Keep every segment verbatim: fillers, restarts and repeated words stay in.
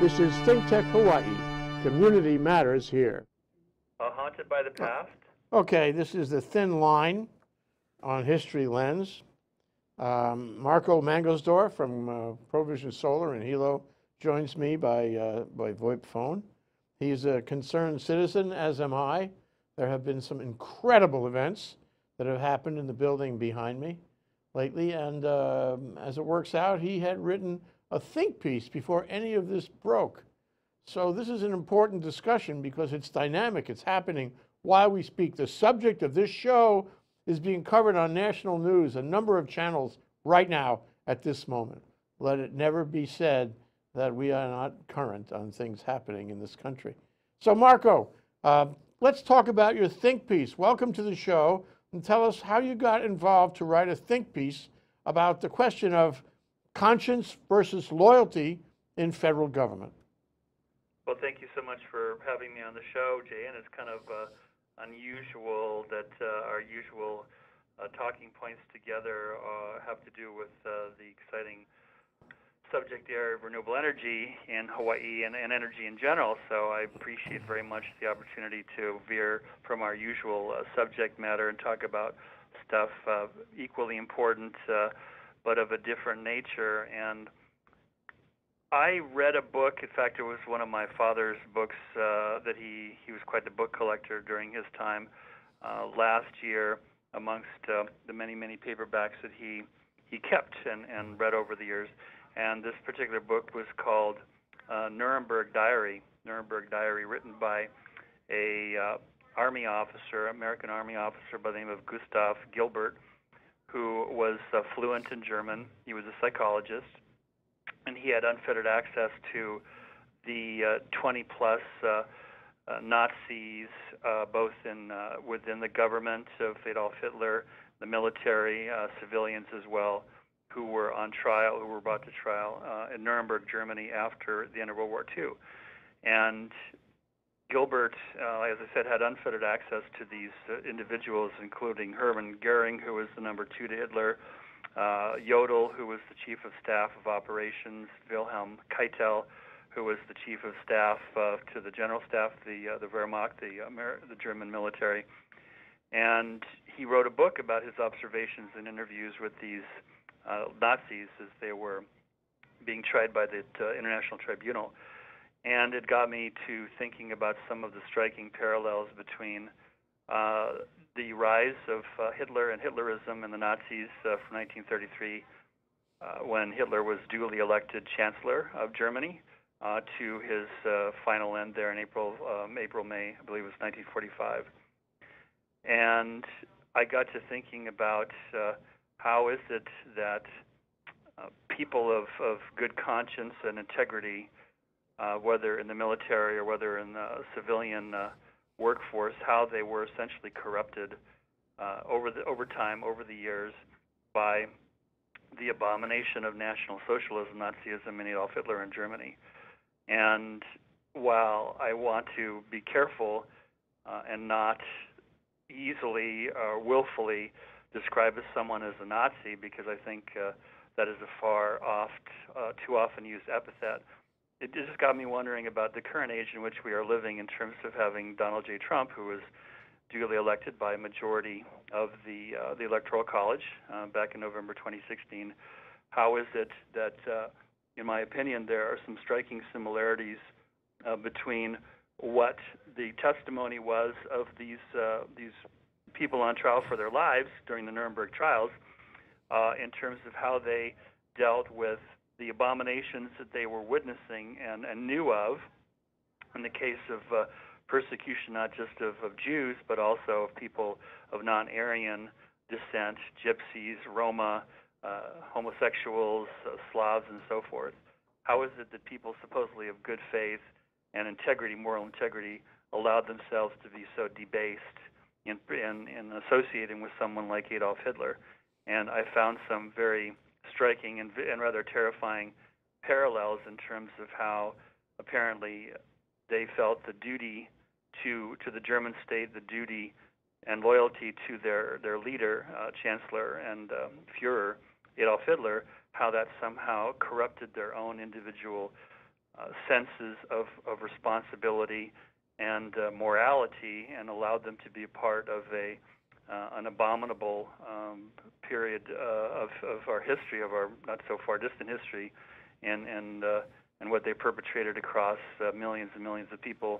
This is ThinkTech Hawaii. Community matters here. Uh, haunted by the past? Okay, this is the thin line on History Lens. Um, Marco Mangelsdorf from uh, Provision Solar in Hilo joins me by, uh, by VoIP phone. He's a concerned citizen, as am I. There have been some incredible events that have happened in the building behind me lately, and uh, as it works out, he had written a think piece before any of this broke. So this is an important discussion because it's dynamic, it's happening while we speak. The subject of this show is being covered on national news, a number of channels right now at this moment. Let it never be said that we are not current on things happening in this country. So Marco, uh, let's talk about your think piece. Welcome to the show, and tell us how you got involved to write a think piece about the question of conscience versus loyalty in federal government. Well, thank you so much for having me on the show, Jay, and it's kind of uh, unusual that uh, our usual uh, talking points together uh, have to do with uh, the exciting subject area of renewable energy in Hawaii and, and energy in general. So I appreciate very much the opportunity to veer from our usual uh, subject matter and talk about stuff uh, equally important, uh, but of a different nature. And I read a book. In fact, it was one of my father's books uh, that he, he was quite the book collector during his time uh, last year, amongst uh, the many, many paperbacks that he, he kept and, and read over the years. And this particular book was called uh, Nuremberg Diary, Nuremberg Diary, written by a uh, Army officer, American Army officer by the name of Gustav Gilbert, who was uh, fluent in German. He was a psychologist, and he had unfettered access to the twenty plus uh, uh, uh, Nazis, uh, both in uh, within the government of Adolf Hitler, the military, uh, civilians as well, who were on trial, who were brought to trial uh, in Nuremberg, Germany, after the end of World War Two. And Gilbert, uh, as I said, had unfettered access to these uh, individuals, including Hermann Goering, who was the number two to Hitler, uh, Jodl, who was the chief of staff of operations, Wilhelm Keitel, who was the chief of staff uh, to the general staff, the uh, the Wehrmacht, the Amer the German military. And he wrote a book about his observations and interviews with these uh, Nazis as they were being tried by the uh, International Tribunal. And it got me to thinking about some of the striking parallels between uh, the rise of uh, Hitler and Hitlerism and the Nazis uh, from nineteen thirty-three, uh, when Hitler was duly elected Chancellor of Germany, uh, to his uh, final end there in April, um, April, May, I believe it was nineteen forty-five. And I got to thinking about uh, how is it that uh, people of, of good conscience and integrity, Uh, whether in the military or whether in the civilian uh, workforce, how they were essentially corrupted uh, over the over time, over the years, by the abomination of National Socialism, Nazism, and Adolf Hitler in Germany. And while I want to be careful uh, and not easily or willfully describe as someone as a Nazi, because I think uh, that is a far oft, uh, too often used epithet, it just got me wondering about the current age in which we are living in terms of having Donald J. Trump, who was duly elected by a majority of the uh, the Electoral College uh, back in November twenty sixteen. How is it that, uh, in my opinion, there are some striking similarities uh, between what the testimony was of these uh, these people on trial for their lives during the Nuremberg trials, uh, in terms of how they dealt with the abominations that they were witnessing and, and knew of, in the case of uh, persecution not just of, of Jews, but also of people of non-Aryan descent, gypsies, Roma, uh, homosexuals, uh, Slavs, and so forth. How is it that people supposedly of good faith and integrity, moral integrity, allowed themselves to be so debased in, in, in associating with someone like Adolf Hitler? And I found some very striking and, and rather terrifying parallels in terms of how apparently they felt the duty to to the German state, the duty and loyalty to their their leader, uh, Chancellor and um, Führer Adolf Hitler, how that somehow corrupted their own individual uh, senses of, of responsibility and uh, morality, and allowed them to be a part of a uh, an abominable um, period uh, of, of our history, of our not so far distant history, and and uh, and what they perpetrated across uh, millions and millions of people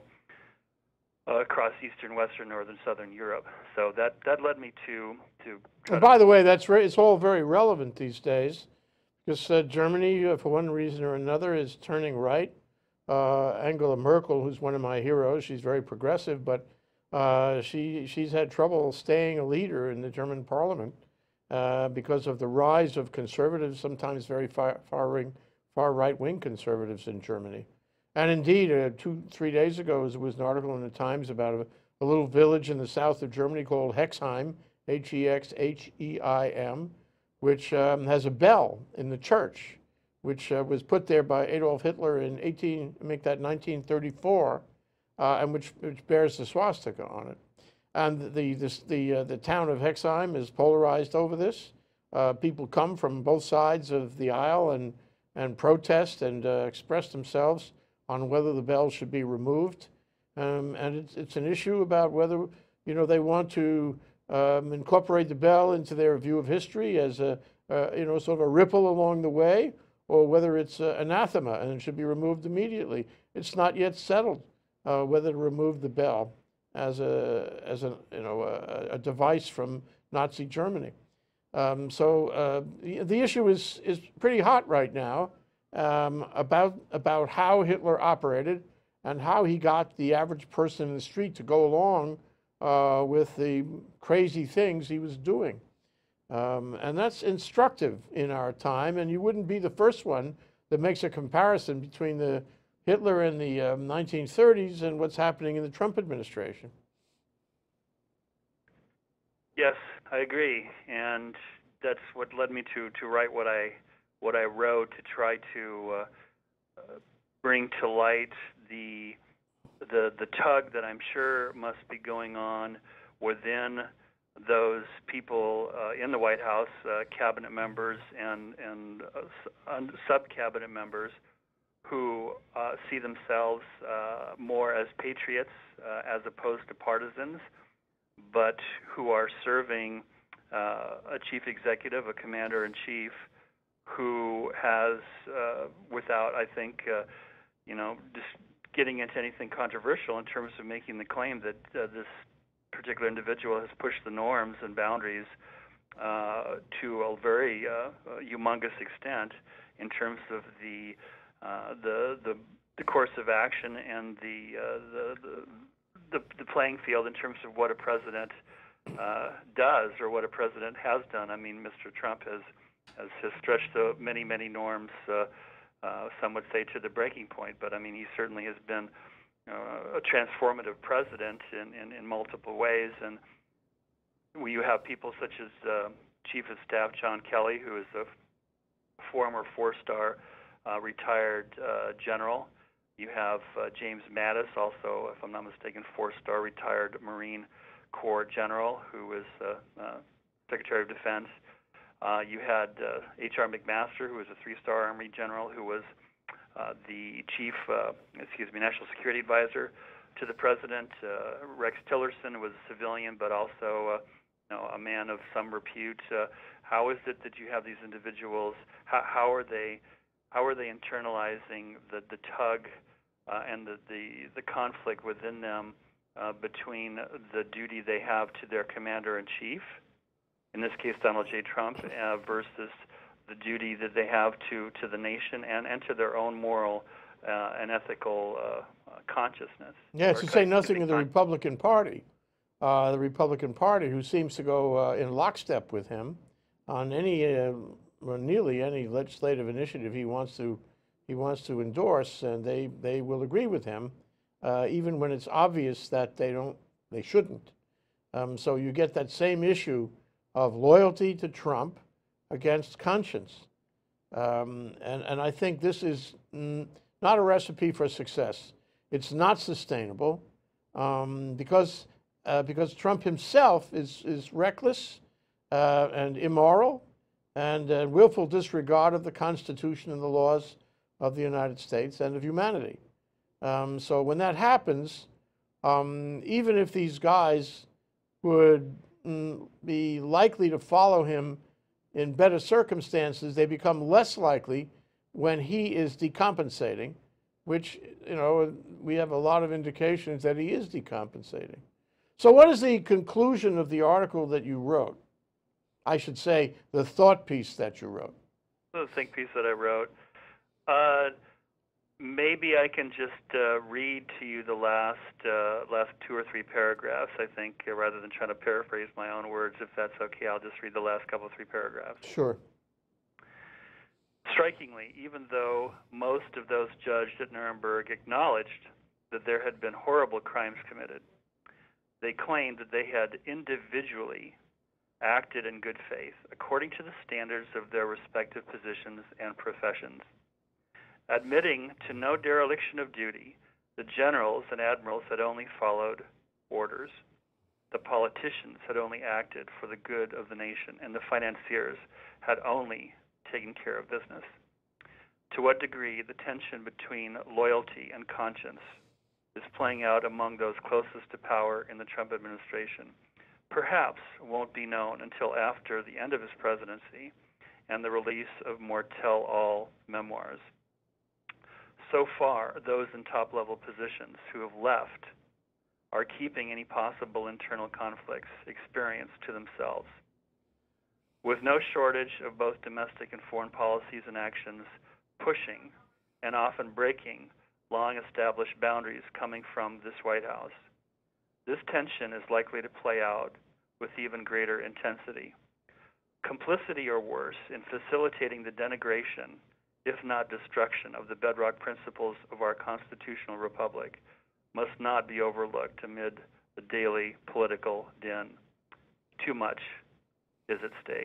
uh, across Eastern, Western, Northern, Southern Europe. So that that led me to to. And by the way, that's re- it's all very relevant these days, because uh, Germany, uh, for one reason or another, is turning right. Uh, Angela Merkel, who's one of my heroes, she's very progressive, but uh, she she's had trouble staying a leader in the German parliament uh, because of the rise of conservatives, sometimes very far far, far right-wing conservatives in Germany. And indeed, uh, two, three days ago, there was an article in the Times about a, a little village in the south of Germany called Hexheim, H E X H E I M, which um, has a bell in the church, which uh, was put there by Adolf Hitler in eighteen, make that nineteen thirty-four, uh, and which, which bears the swastika on it. And the, this, the, uh, the town of Hexheim is polarized over this. Uh, people come from both sides of the aisle and, and protest and uh, express themselves on whether the bell should be removed. Um, and it's, it's an issue about whether, you know, they want to um, incorporate the bell into their view of history as a, uh, you know, sort of a ripple along the way, or whether it's uh, anathema and it should be removed immediately. It's not yet settled uh, whether to remove the bell as a, as a, you know, a, a device from Nazi Germany. Um, so uh, the, the issue is, is pretty hot right now. Um, about about how Hitler operated and how he got the average person in the street to go along uh, with the crazy things he was doing. Um, and that's instructive in our time, and you wouldn't be the first one that makes a comparison between the Hitler in the um, nineteen thirties and what's happening in the Trump administration. Yes, I agree, and that's what led me to, to write what I what I wrote, to try to uh, uh, bring to light the, the the tug that I'm sure must be going on within those people uh, in the White House, uh, cabinet members and and uh, sub-cabinet members, who uh, see themselves uh, more as patriots uh, as opposed to partisans, but who are serving uh, a chief executive, a commander-in-chief, who has, uh, without, I think, uh, you know, just getting into anything controversial in terms of making the claim that uh, this particular individual has pushed the norms and boundaries uh, to a very uh, uh, humongous extent in terms of the uh, the, the the course of action and the, uh, the the the the playing field in terms of what a president uh, does or what a president has done. I mean, Mister Trump has has, has stretched the many many norms. Uh, uh, some would say to the breaking point, but I mean, he certainly has been Uh, a transformative president in, in, in multiple ways. And you have people such as uh, Chief of Staff John Kelly, who is a former four-star uh, retired uh, general. You have uh, James Mattis, also, if I'm not mistaken, four-star retired Marine Corps general, who was uh, uh, Secretary of Defense. Uh, you had uh, H R McMaster, who was a three-star Army general, who was Uh, the chief, uh, excuse me, national security advisor to the president. Uh, Rex Tillerson was a civilian, but also uh, you know, a man of some repute. Uh, how is it that you have these individuals? How, how are they? How are they internalizing the the tug uh, and the, the the conflict within them uh, between the duty they have to their commander in chief, in this case Donald J. Trump, uh, versus the duty that they have to, to the nation and, and to their own moral uh, and ethical uh, uh, consciousness. Yeah, to say nothing of the Republican Party, uh, the Republican Party, who seems to go uh, in lockstep with him on any, uh, or nearly any legislative initiative he wants to, he wants to endorse, and they, they will agree with him, uh, even when it's obvious that they don't, they shouldn't. Um, so you get that same issue of loyalty to Trump against conscience. Um, and, and I think this is mm, not a recipe for success. It's not sustainable um, because, uh, because Trump himself is, is reckless uh, and immoral and uh, willful disregard of the Constitution and the laws of the United States and of humanity. Um, so when that happens, um, even if these guys would mm, be likely to follow him in better circumstances, they become less likely when he is decompensating, which, you know, we have a lot of indications that he is decompensating. So what is the conclusion of the article that you wrote? I should say the thought piece that you wrote. The think piece that I wrote. Uh, maybe I can just uh, read to you the last uh, last two or three paragraphs, I think, uh, rather than trying to paraphrase my own words. If that's okay, I'll just read the last couple, three paragraphs. Sure. Strikingly, even though most of those judged at Nuremberg acknowledged that there had been horrible crimes committed, they claimed that they had individually acted in good faith according to the standards of their respective positions and professions. Admitting to no dereliction of duty, the generals and admirals had only followed orders. The politicians had only acted for the good of the nation, and the financiers had only taken care of business. To what degree the tension between loyalty and conscience is playing out among those closest to power in the Trump administration perhaps won't be known until after the end of his presidency and the release of more tell-all memoirs. So far, those in top-level positions who have left are keeping any possible internal conflicts experienced to themselves. With no shortage of both domestic and foreign policies and actions pushing and often breaking long-established boundaries coming from this White House, this tension is likely to play out with even greater intensity. Complicity or worse in facilitating the denigration, if not destruction, of the bedrock principles of our constitutional republic must not be overlooked amid the daily political din. Too much is at stake.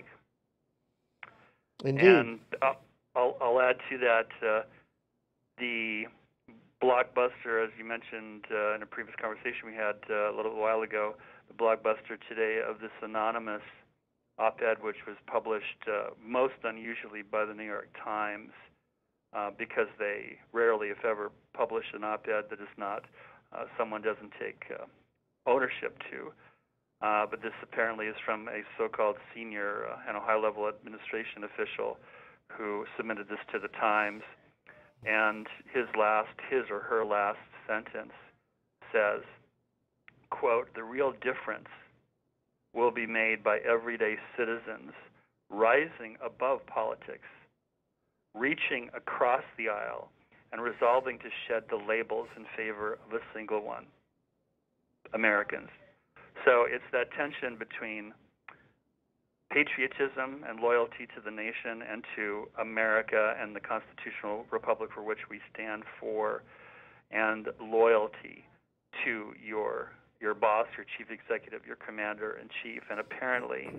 Indeed. And I'll, I'll, I'll add to that uh, the blockbuster, as you mentioned uh, in a previous conversation we had uh, a little while ago, the blockbuster today of this anonymous op-ed, which was published uh, most unusually by the New York Times, uh, because they rarely, if ever, publish an op-ed that is not uh, someone doesn't take uh, ownership to. Uh, but this apparently is from a so-called senior uh, and a high-level administration official who submitted this to the Times. And his last, his or her last sentence says, quote, "The real difference will be made by everyday citizens rising above politics, reaching across the aisle, and resolving to shed the labels in favor of a single one, Americans." So it's that tension between patriotism and loyalty to the nation and to America and the constitutional republic for which we stand for, and loyalty to your your boss, your chief executive, your commander-in-chief. And apparently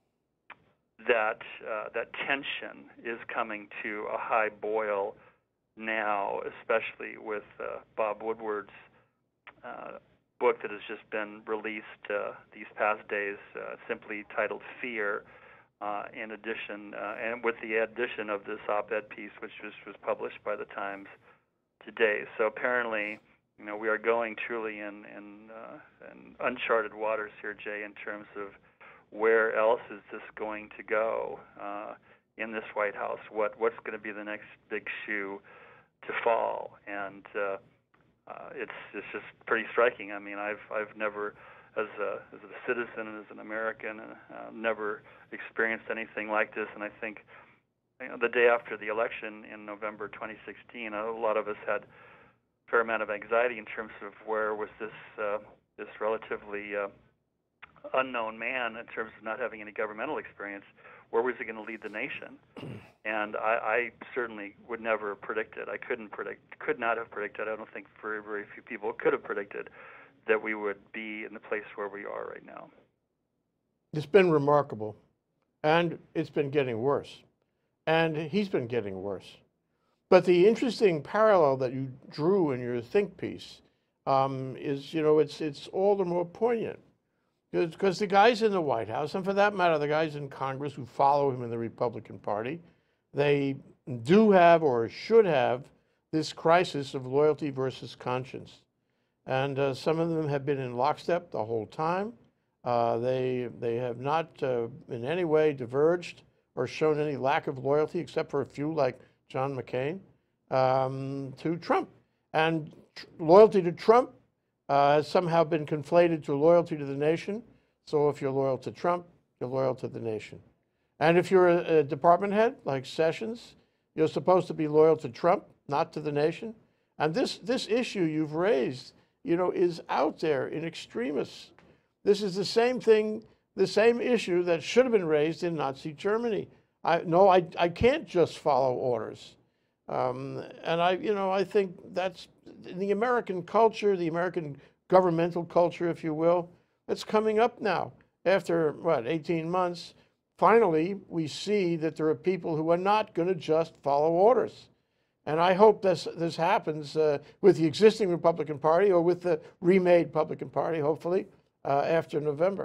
that uh, that tension is coming to a high boil now, especially with uh, Bob Woodward's uh, book that has just been released uh, these past days, uh, simply titled Fear, uh, in addition, uh, and with the addition of this op-ed piece, which was, was published by the Times today. So apparently, you know, we are going truly in, in, uh, in uncharted waters here, Jay, in terms of where else is this going to go uh, in this White House? What what's going to be the next big shoe to fall? And uh, Uh, it's it's just pretty striking. I mean, I've I've never, as a as a citizen and as an American, uh, never experienced anything like this. And I think, you know, the day after the election in November twenty sixteen, a lot of us had a fair amount of anxiety in terms of where was this uh, this relatively uh, unknown man in terms of not having any governmental experience. Where was he going to lead the nation? And I, I certainly would never have predicted. I couldn't predict, could not have predicted. I don't think very, very few people could have predicted that we would be in the place where we are right now. It's been remarkable, and it's been getting worse, and he's been getting worse. But the interesting parallel that you drew in your think piece um, is, you know, it's it's all the more poignant. Because the guys in the White House, and for that matter, the guys in Congress who follow him in the Republican Party, they do have or should have this crisis of loyalty versus conscience. And uh, some of them have been in lockstep the whole time. Uh, they, they have not uh, in any way diverged or shown any lack of loyalty, except for a few like John McCain, um, to Trump. And tr loyalty to Trump uh, has somehow been conflated to loyalty to the nation. So if you're loyal to Trump, you're loyal to the nation. And if you're a, a department head like Sessions, you're supposed to be loyal to Trump, not to the nation. And this, this issue you've raised, you know, is out there in extremis. This is the same thing, the same issue that should have been raised in Nazi Germany. I, no, I, I can't just follow orders. Um, and I, you know, I think that's the American culture, the American governmental culture, if you will, it's coming up now. After, what, eighteen months, finally, we see that there are people who are not going to just follow orders. And I hope this, this happens uh, with the existing Republican Party or with the remade Republican Party, hopefully, uh, after November.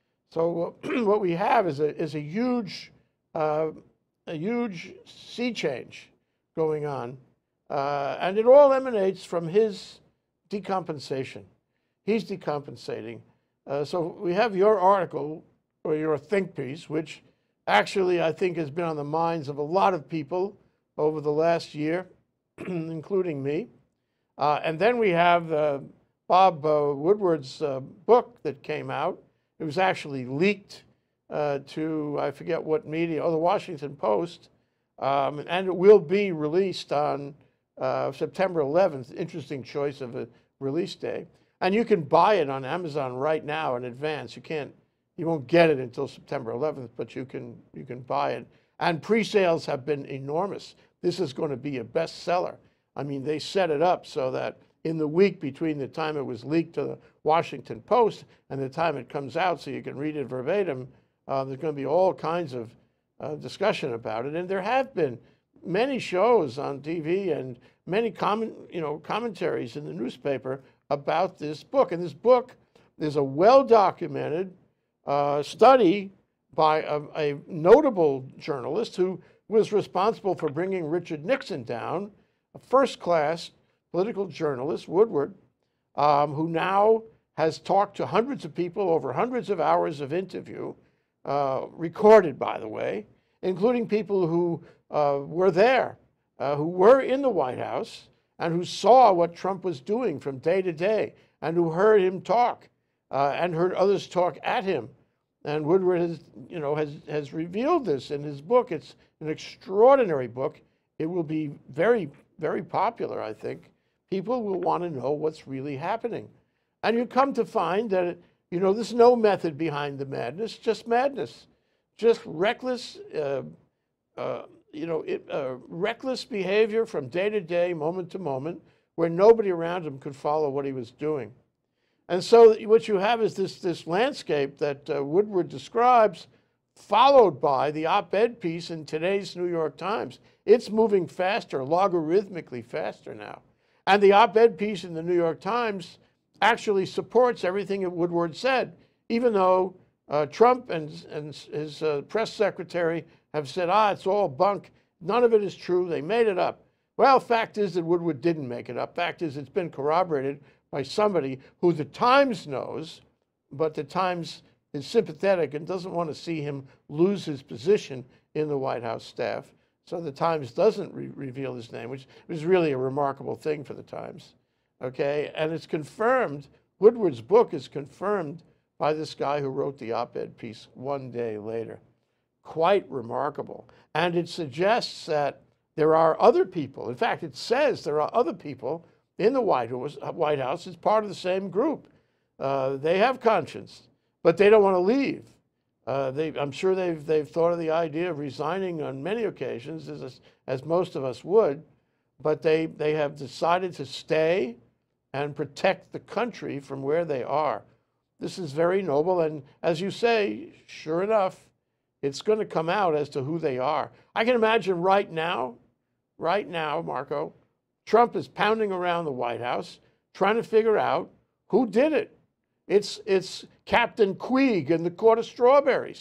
So uh, what we have is a, is a huge, uh, a huge sea change going on. Uh, and it all emanates from his decompensation. He's decompensating. Uh, so we have your article, or your think piece, which actually I think has been on the minds of a lot of people over the last year, including me. Uh, and then we have uh, Bob uh, Woodward's uh, book that came out. It was actually leaked uh, to, I forget what media, oh, the Washington Post, um, and it will be released on uh, September eleventh. Interesting choice of a release day. And you can buy it on Amazon right now in advance. You can't, you won't get it until September eleventh, but you can, you can buy it. And pre-sales have been enormous. This is going to be a bestseller. I mean, they set it up so that in the week between the time it was leaked to the Washington Post and the time it comes out so you can read it verbatim, uh, there's going to be all kinds of uh, discussion about it. And there have been many shows on T V and many comment, you know, commentaries in the newspaper about this book. And this book is a well-documented uh, study by a, a notable journalist who was responsible for bringing Richard Nixon down, a first-class political journalist, Woodward, um, who now has talked to hundreds of people over hundreds of hours of interview, uh, recorded, by the way, including people who uh, were there, uh, who were in the White House, and who saw what Trump was doing from day to day, and who heard him talk, uh, and heard others talk at him. And Woodward has, you know, has, has revealed this in his book. It's an extraordinary book. It will be very, very popular, I think. People will want to know what's really happening. And you come to find that, you know, there's no method behind the madness, just madness. Just reckless, uh, uh, you know, it, uh, reckless behavior from day to day, moment to moment, where nobody around him could follow what he was doing. And so what you have is this, this landscape that uh, Woodward describes, followed by the op-ed piece in today's New York Times. It's moving faster, logarithmically faster now. And the op-ed piece in the New York Times actually supports everything that Woodward said, even though uh, Trump and, and his uh, press secretary have said, ah, it's all bunk. None of it is true. They made it up. Well, fact is that Woodward didn't make it up. Fact is it's been corroborated by somebody who the Times knows, but the Times is sympathetic and doesn't want to see him lose his position in the White House staff. So the Times doesn't re reveal his name, which was really a remarkable thing for the Times. Okay, and it's confirmed, Woodward's book is confirmed by this guy who wrote the op-ed piece one day later. Quite remarkable. And it suggests that there are other people. In fact, it says there are other people in the White House, White House as part of the same group. Uh, they have conscience, but they don't want to leave. Uh, they, I'm sure they've, they've thought of the idea of resigning on many occasions, as, as most of us would, but they, they have decided to stay and protect the country from where they are. This is very noble, and as you say, sure enough, it's going to come out as to who they are. I can imagine right now, right now, Marco, Trump is pounding around the White House trying to figure out who did it. It's, it's Captain Queeg in the Court of Strawberries.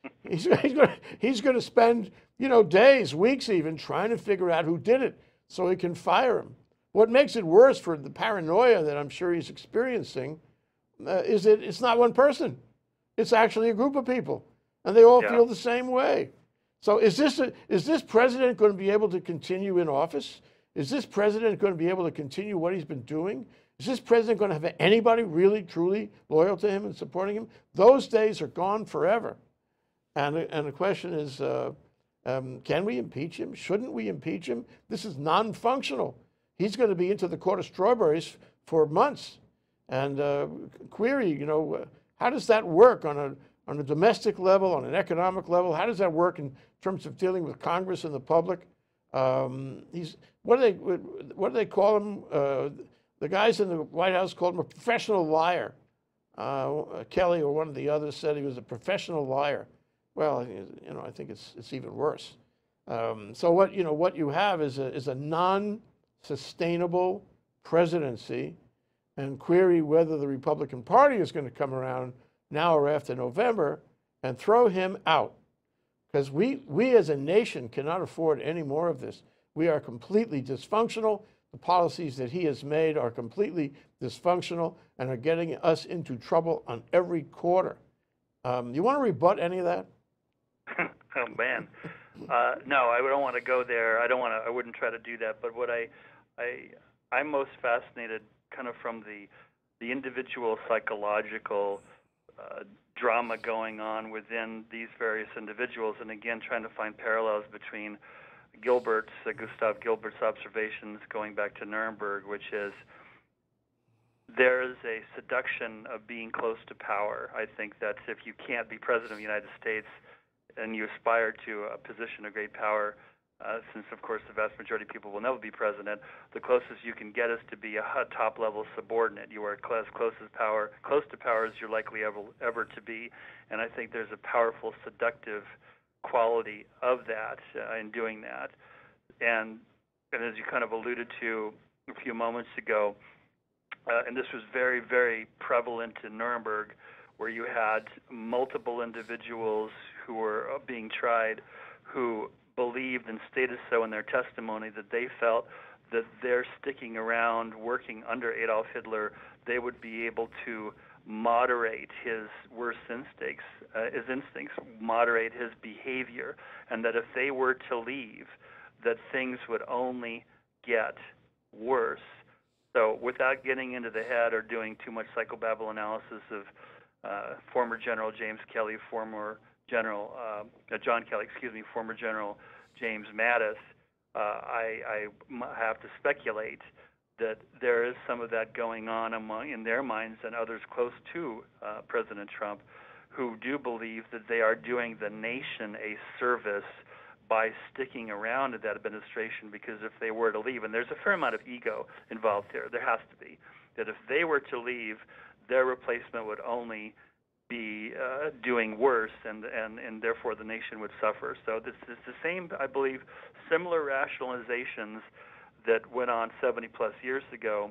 He's, he's going he's going to spend, you know, days, weeks even, trying to figure out who did it so he can fire him. What makes it worse for the paranoia that I'm sure he's experiencing uh, is that it's not one person. It's actually a group of people, and they all Yeah. feel the same way. So is this, a, is this president going to be able to continue in office? Is this president going to be able to continue what he's been doing? Is this president going to have anybody really, truly loyal to him and supporting him? Those days are gone forever. And, and the question is, uh, um, can we impeach him? Shouldn't we impeach him? This is non-functional. He's going to be into the court of strawberries for months. And uh, query, you know, uh, how does that work on a, on a domestic level, on an economic level? How does that work in terms of dealing with Congress and the public? Um, he's, what do they, what do they call him? Uh, the guys in the White House called him a professional liar. Uh, Kelly or one of the others said he was a professional liar. Well, you know, I think it's it's even worse. Um, so what you know, what you have is a is a non-sustainable presidency, and query whether the Republican Party is going to come around now or after November and throw him out, because we we as a nation cannot afford any more of this. We are completely dysfunctional. The policies that he has made are completely dysfunctional and are getting us into trouble on every quarter. Um, you want to rebut any of that? Oh man, uh, no, I don't want to go there. I don't want to. I wouldn't try to do that. But what I, I, I'm most fascinated, kind of from the, the individual psychological uh, drama going on within these various individuals, and again, trying to find parallels between Gilbert's, uh, Gustav Gilbert's observations going back to Nuremberg, which is there is a seduction of being close to power. I think that if you can't be president of the United States and you aspire to a position of great power, uh, since, of course, the vast majority of people will never be president, the closest you can get is to be a top-level subordinate. You are as close as power, close to power as you're likely ever, ever to be. And I think there's a powerful, seductive quality of that uh, in doing that. And, and as you kind of alluded to a few moments ago, uh, and this was very, very prevalent in Nuremberg, where you had multiple individuals who were being tried who believed and stated so in their testimony that they felt that their sticking around working under Adolf Hitler, they would be able to moderate his worst instincts, uh, his instincts, moderate his behavior, and that if they were to leave, that things would only get worse. So without getting into the head or doing too much psychobabble analysis of uh, former General James Kelly, former General uh, John Kelly, excuse me, former General James Mattis, uh, I, I have to speculate that there is some of that going on among in their minds and others close to uh, President Trump, who do believe that they are doing the nation a service by sticking around in that administration, because if they were to leave, and there's a fair amount of ego involved here, there has to be, that if they were to leave, their replacement would only be uh, doing worse, and, and, and therefore the nation would suffer. So this is the same, I believe, similar rationalizations that went on seventy plus years ago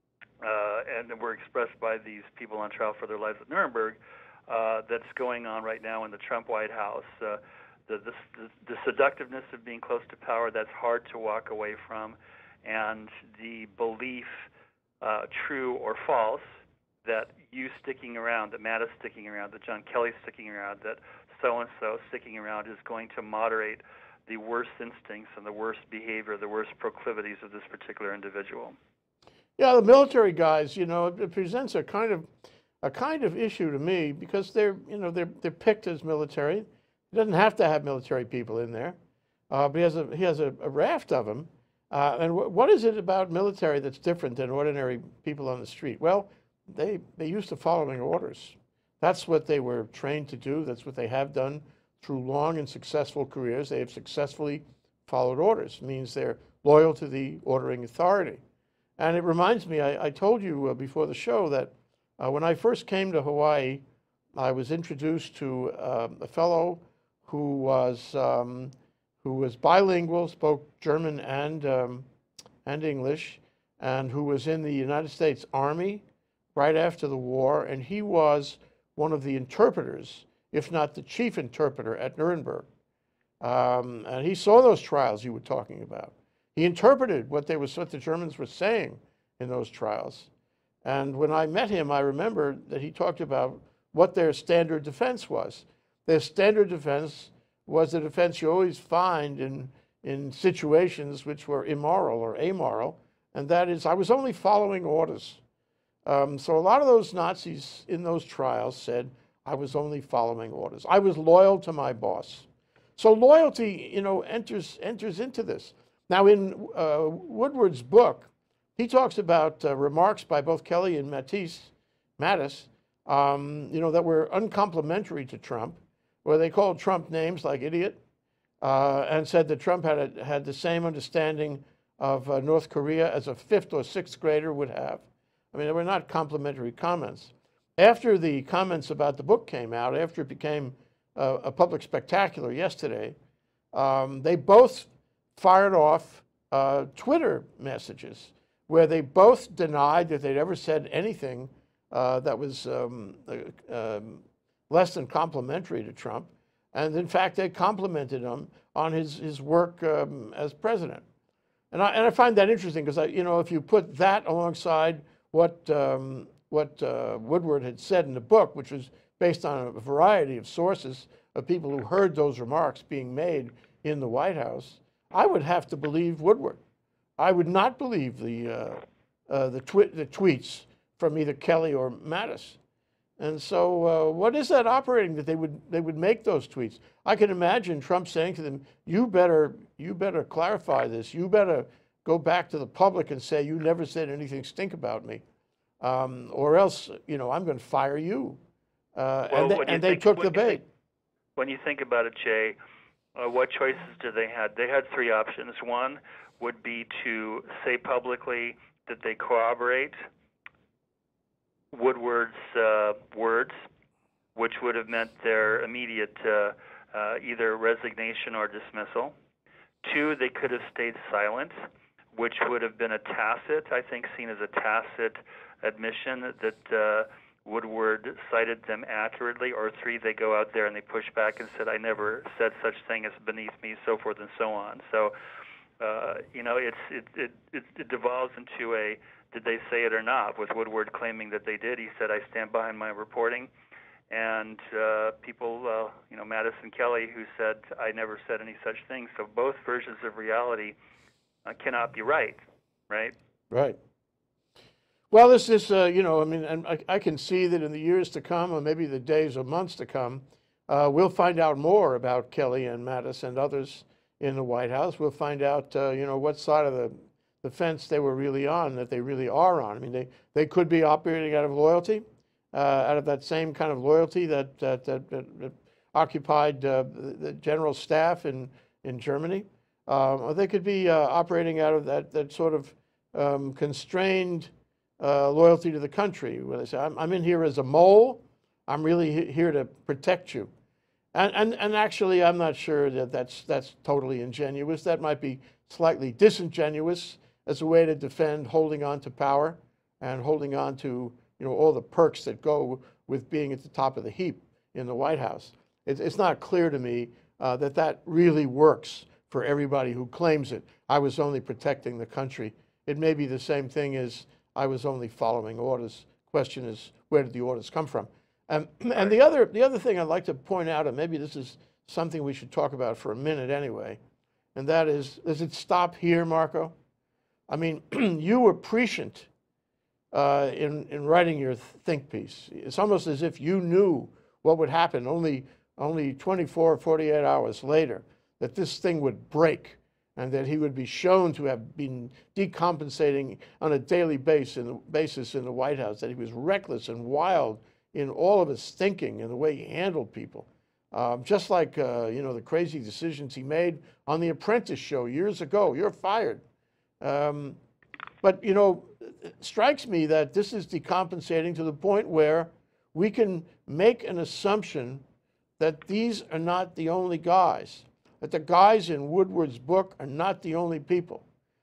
uh, and were expressed by these people on trial for their lives at Nuremberg, uh, that's going on right now in the Trump White House. Uh, the, the, the seductiveness of being close to power, that's hard to walk away from, and the belief, uh, true or false, that you sticking around, that Matt is sticking around, that John Kelly's sticking around, that so-and-so sticking around is going to moderate the worst instincts and the worst behavior, the worst proclivities of this particular individual. Yeah, the military guys, you know, it presents a kind of a kind of issue to me, because they're, you know, they're they're picked as military. He doesn't have to have military people in there, uh, but he has a he has a, a raft of them. Uh, and w what is it about military that's different than ordinary people on the street? Well, they they used to following orders. That's what they were trained to do. That's what they have done through long and successful careers. They have successfully followed orders. It means they're loyal to the ordering authority. And it reminds me, I, I told you uh, before the show that uh, when I first came to Hawaii, I was introduced to uh, a fellow who was um, who was bilingual, spoke German and um, and English, and who was in the United States Army right after the war, and he was one of the interpreters if not the chief interpreter at Nuremberg. Um, and he saw those trials you were talking about. He interpreted what they was what the Germans were saying in those trials. And when I met him, I remember that he talked about what their standard defense was. Their standard defense was the defense you always find in, in situations which were immoral or amoral, and that is, I was only following orders. Um, so a lot of those Nazis in those trials said, I was only following orders. I was loyal to my boss. So loyalty, you know, enters, enters into this. Now in uh, Woodward's book, he talks about uh, remarks by both Kelly and Mattis, Mattis, um, you know, that were uncomplimentary to Trump, where they called Trump names like idiot, uh, and said that Trump had, a, had the same understanding of uh, North Korea as a fifth or sixth grader would have. I mean, they were not complimentary comments. After the comments about the book came out, after it became uh, a public spectacular yesterday, um, they both fired off uh, Twitter messages where they both denied that they'd ever said anything uh, that was um, uh, um, less than complimentary to Trump. And in fact, they complimented him on his, his work um, as president. And I, and I find that interesting because, I, you know, if you put that alongside what, um, what uh, Woodward had said in the book, which was based on a variety of sources of people who heard those remarks being made in the White House, I would have to believe Woodward. I would not believe the, uh, uh, the, twi the tweets from either Kelly or Mattis. And so uh, what is that operating that they would, they would make those tweets? I can imagine Trump saying to them, you better, you better clarify this. You better go back to the public and say, you never said anything stink about me. Um, or else, you know, I'm going to fire you. Uh, well, and they, and they think, took the bait. Think, when you think about it, Jay, uh, what choices did they have? They had three options. One would be to say publicly that they corroborate Woodward's uh, words, which would have meant their immediate uh, uh, either resignation or dismissal. Two, they could have stayed silent, which would have been a tacit, I think, seen as a tacit admission that uh, Woodward cited them accurately. Or three, they go out there and they push back and said, I never said such thing as beneath me, so forth and so on. So, uh, you know, it's, it, it, it, it devolves into a, did they say it or not, with Woodward claiming that they did. He said, I stand behind my reporting. And uh, people, uh, you know, Mattis and Kelly, who said, I never said any such thing. So both versions of reality uh, cannot be right, right? Right. Well, this is, uh, you know, I mean, and I, I can see that in the years to come, or maybe the days or months to come, uh, we'll find out more about Kelly and Mattis and others in the White House. We'll find out, uh, you know, what side of the, the fence they were really on, that they really are on. I mean, they, they could be operating out of loyalty, uh, out of that same kind of loyalty that, that, that, that, that occupied uh, the, the general staff in, in Germany. Um, or they could be uh, operating out of that, that sort of um, constrained uh, loyalty to the country, where they say, I'm, I'm in here as a mole, I'm really he here to protect you. And, and, and actually, I'm not sure that that's, that's totally ingenuous. That might be slightly disingenuous as a way to defend holding on to power and holding on to, you know, all the perks that go with being at the top of the heap in the White House. It, it's not clear to me uh, that that really works for everybody who claims it. I was only protecting the country. It may be the same thing as I was only following orders. Question is, where did the orders come from? Um, and the other, the other thing I'd like to point out, and maybe this is something we should talk about for a minute anyway, and that is, does it stop here, Marco? I mean, you were prescient uh, in, in writing your think piece. It's almost as if you knew what would happen only, only twenty-four, forty-eight hours later, that this thing would break and that he would be shown to have been decompensating on a daily basis in the, basis in the White House, that he was reckless and wild in all of his thinking and the way he handled people. Um, just like, uh, you know, the crazy decisions he made on The Apprentice show years ago. You're fired. Um, but, you know, it strikes me that this is decompensating to the point where we can make an assumption that these are not the only guys, that the guys in Woodward's book are not the only people,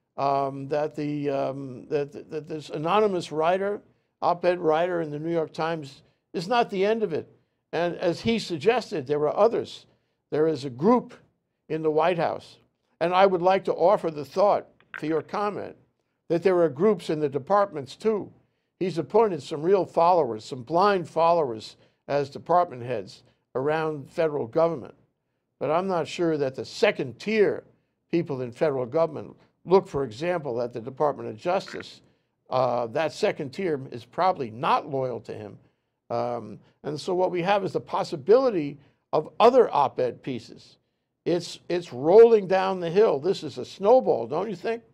um, that, the, um, that, that this anonymous writer, op-ed writer in the New York Times is not the end of it. And as he suggested, there were others. There is a group in the White House. And I would like to offer the thought to your comment that there are groups in the departments too. He's appointed some real followers, some blind followers as department heads around federal government. But I'm not sure that the second tier people in federal government look, for example, at the Department of Justice. Uh, that second tier is probably not loyal to him. Um, and so what we have is the possibility of other op-ed pieces. It's, it's rolling down the hill. This is a snowball, don't you think?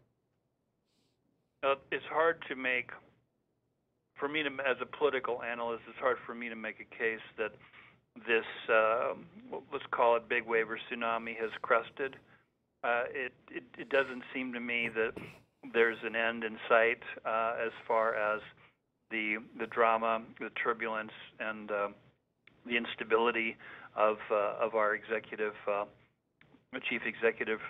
Uh, it's hard to make, for me to, as a political analyst, it's hard for me to make a case that this, uh, let's call it big wave or tsunami, has crested. Uh, it, it, it doesn't seem to me that there's an end in sight uh, as far as the the drama, the turbulence, and uh, the instability of uh, of our executive, uh, chief executive,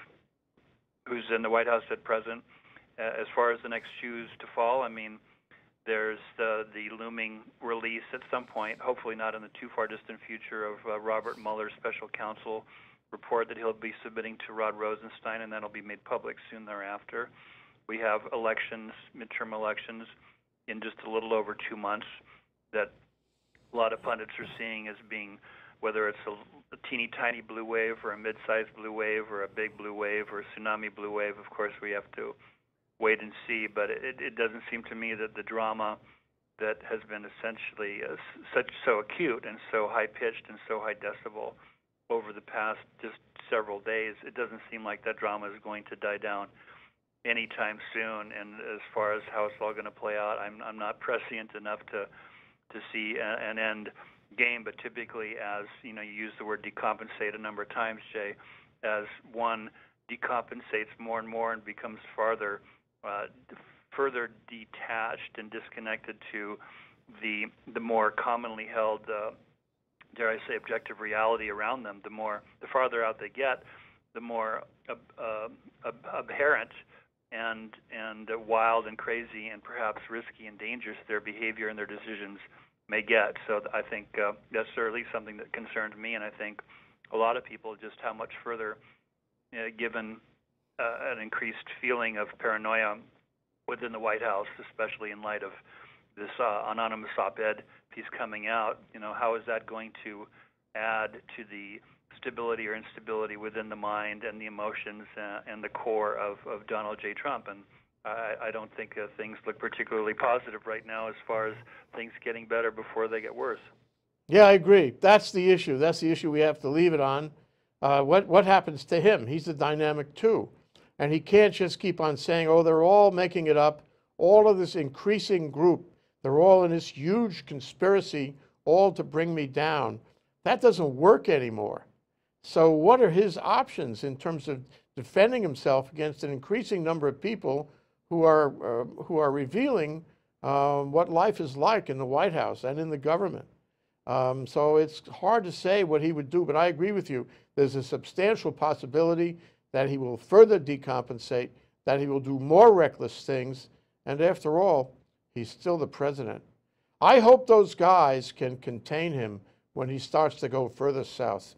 who's in the White House at present. Uh, as far as the next shoes to fall, I mean, there's the, the looming release at some point, hopefully not in the too far distant future, of uh, Robert Mueller's special counsel report that he'll be submitting to Rod Rosenstein, and that'll be made public soon thereafter. We have elections, midterm elections, in just a little over two months that a lot of pundits are seeing as being, whether it's a, a teeny tiny blue wave or a mid-sized blue wave or a big blue wave or a tsunami blue wave. Of course, we have to wait and see, but it, it doesn't seem to me that the drama that has been essentially uh, such so acute and so high-pitched and so high decibel over the past just several days, it doesn't seem like that drama is going to die down anytime soon. And as far as how it's all going to play out, I'm I'm not prescient enough to to see a, an end game. But typically, as you know, you use the word decompensate a number of times, Jay, as one decompensates more and more and becomes farther, uh, further detached and disconnected to the the more commonly held, uh, dare I say, objective reality around them. The more, the farther out they get, the more uh, uh, abhorrent and and uh, wild and crazy and perhaps risky and dangerous their behavior and their decisions may get. So I think uh, that's certainly something that concerned me, and I think a lot of people, just how much further, uh, given uh, an increased feeling of paranoia within the White House, especially in light of this uh, anonymous op-ed piece coming out, you know, how is that going to add to the stability or instability within the mind and the emotions uh, and the core of, of Donald J. Trump? And I, I don't think uh, things look particularly positive right now as far as things getting better before they get worse. Yeah, I agree. That's the issue. That's the issue we have to leave it on. Uh, what, what happens to him? He's a dynamic too. And he can't just keep on saying, oh, they're all making it up. All of this increasing group, they're all in this huge conspiracy, all to bring me down. That doesn't work anymore. So what are his options in terms of defending himself against an increasing number of people who are, uh, who are revealing uh, what life is like in the White House and in the government? Um, so it's hard to say what he would do, but I agree with you. There's a substantial possibility that he will further decompensate, that he will do more reckless things, and after all, he's still the president. I hope those guys can contain him when he starts to go further south.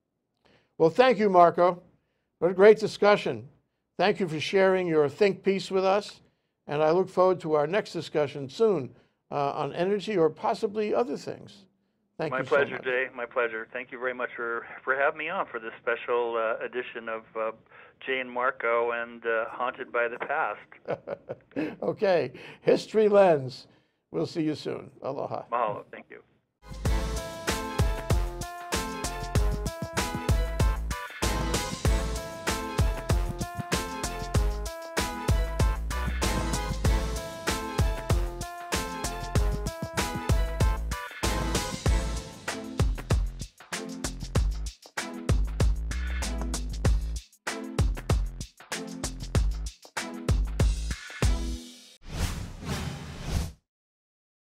Well, thank you, Marco. What a great discussion. Thank you for sharing your think piece with us, and I look forward to our next discussion soon uh, on energy or possibly other things. Thank My you pleasure, so much. Jay. My pleasure. Thank you very much for, for having me on for this special uh, edition of uh, Jay and Marco and uh, Haunted by the Past. Okay. History Lens. We'll see you soon. Aloha. Mahalo. Thank you.